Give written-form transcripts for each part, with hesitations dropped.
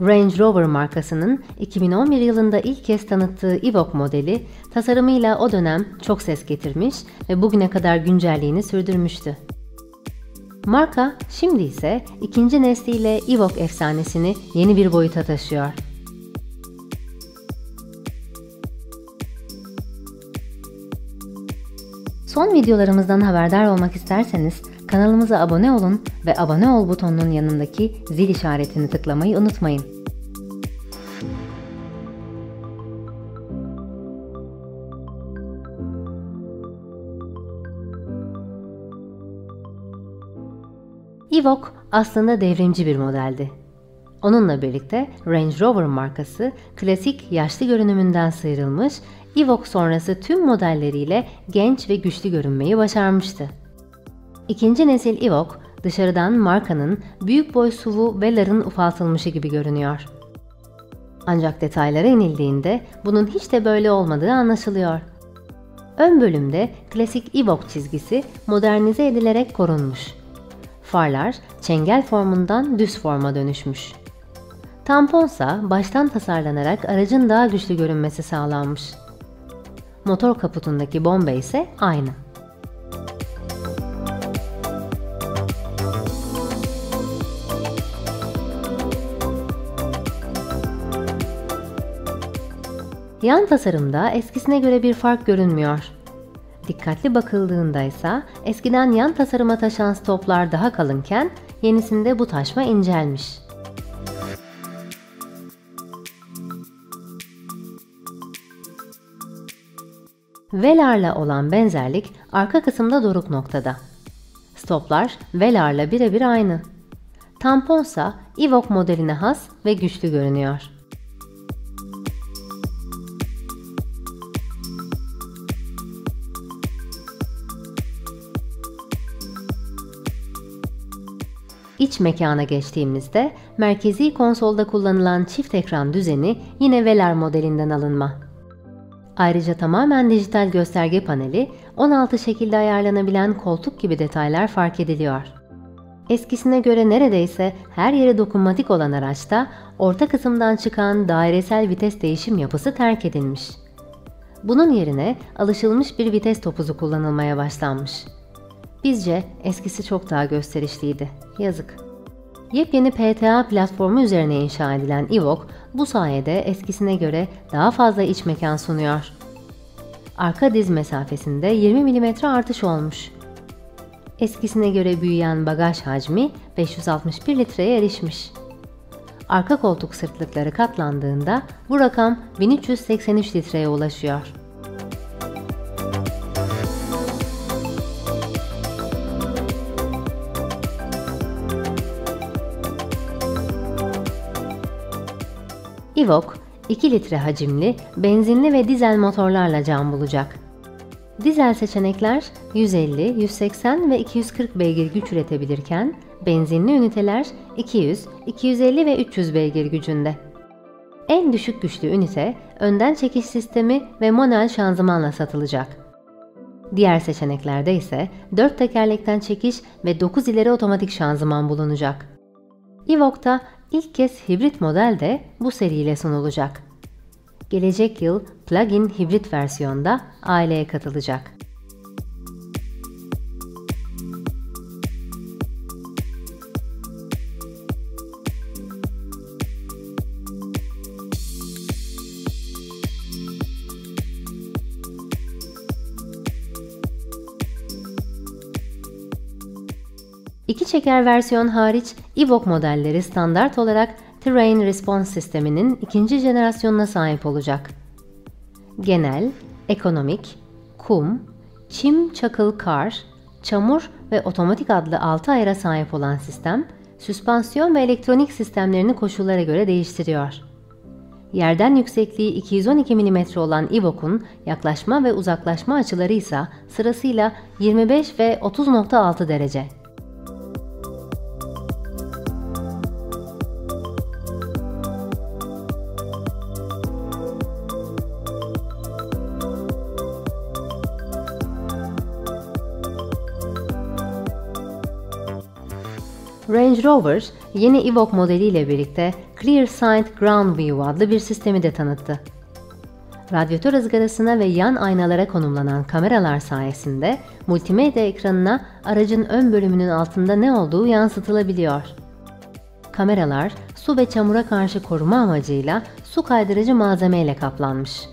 Range Rover markasının 2011 yılında ilk kez tanıttığı Evoque modeli, tasarımıyla o dönem çok ses getirmiş ve bugüne kadar güncelliğini sürdürmüştü. Marka şimdi ise ikinci nesliyle Evoque efsanesini yeni bir boyuta taşıyor. Son videolarımızdan haberdar olmak isterseniz kanalımıza abone olun ve abone ol butonunun yanındaki zil işaretini tıklamayı unutmayın. Evoque aslında devrimci bir modeldi. Onunla birlikte Range Rover markası klasik yaşlı görünümünden sıyrılmış, Evoque sonrası tüm modelleriyle genç ve güçlü görünmeyi başarmıştı. İkinci nesil Evoque dışarıdan markanın büyük boy SUV'u Velar'ın ufaltılmışı gibi görünüyor. Ancak detaylara inildiğinde bunun hiç de böyle olmadığı anlaşılıyor. Ön bölümde klasik Evoque çizgisi modernize edilerek korunmuş. Farlar çengel formundan düz forma dönüşmüş. Tamponsa baştan tasarlanarak aracın daha güçlü görünmesi sağlanmış. Motor kaputundaki bomba ise aynı. Yan tasarımda eskisine göre bir fark görünmüyor. Dikkatli bakıldığında ise eskiden yan tasarıma taşan stoplar daha kalınken yenisinde bu taşma incelmiş. Velar'la olan benzerlik arka kısımda doruk noktada. Stoplar Velar'la birebir aynı. Tamponsa Evoque modeline has ve güçlü görünüyor. İç mekana geçtiğimizde merkezi konsolda kullanılan çift ekran düzeni yine Velar modelinden alınma. Ayrıca tamamen dijital gösterge paneli, 16 şekilde ayarlanabilen koltuk gibi detaylar fark ediliyor. Eskisine göre neredeyse her yere dokunmatik olan araçta orta kısımdan çıkan dairesel vites değişim yapısı terk edilmiş. Bunun yerine alışılmış bir vites topuzu kullanılmaya başlanmış. Bizce eskisi çok daha gösterişliydi. Yazık. Yepyeni PTA platformu üzerine inşa edilen Evoque bu sayede eskisine göre daha fazla iç mekan sunuyor. Arka diz mesafesinde 20 mm artış olmuş. Eskisine göre büyüyen bagaj hacmi 561 litreye erişmiş. Arka koltuk sırtlıkları katlandığında bu rakam 1383 litreye ulaşıyor. Evoque 2 litre hacimli, benzinli ve dizel motorlarla can bulacak. Dizel seçenekler 150, 180 ve 240 beygir güç üretebilirken, benzinli üniteler 200, 250 ve 300 beygir gücünde. En düşük güçlü ünite, önden çekiş sistemi ve manuel şanzımanla satılacak. Diğer seçeneklerde ise 4 tekerlekten çekiş ve 9 ileri otomatik şanzıman bulunacak. Evoque'da İlk kez hibrit model de bu seriyle sunulacak. Gelecek yıl plug-in hibrit versiyonda aileye katılacak. İki çeker versiyon hariç Evoque modelleri standart olarak Terrain Response sisteminin ikinci jenerasyonuna sahip olacak. Genel, ekonomik, kum, çim, çakıl, kar, çamur ve otomatik adlı 6 ayara sahip olan sistem, süspansiyon ve elektronik sistemlerini koşullara göre değiştiriyor. Yerden yüksekliği 212 mm olan Evoque'un yaklaşma ve uzaklaşma açıları ise sırasıyla 25 ve 30.6 derece. Range Rover, yeni Evoque modeliyle birlikte ClearSight Ground View adlı bir sistemi de tanıttı. Radyatör ızgarasına ve yan aynalara konumlanan kameralar sayesinde multimedya ekranına aracın ön bölümünün altında ne olduğu yansıtılabiliyor. Kameralar, su ve çamura karşı koruma amacıyla su kaydırıcı malzeme ile kaplanmış.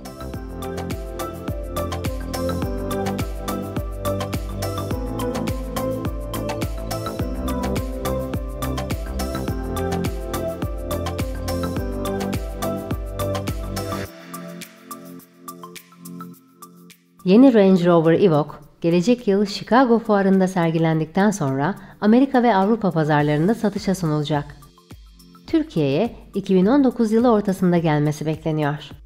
Yeni Range Rover Evoque, gelecek yıl Chicago fuarında sergilendikten sonra Amerika ve Avrupa pazarlarında satışa sunulacak. Türkiye'ye 2019 yılı ortasında gelmesi bekleniyor.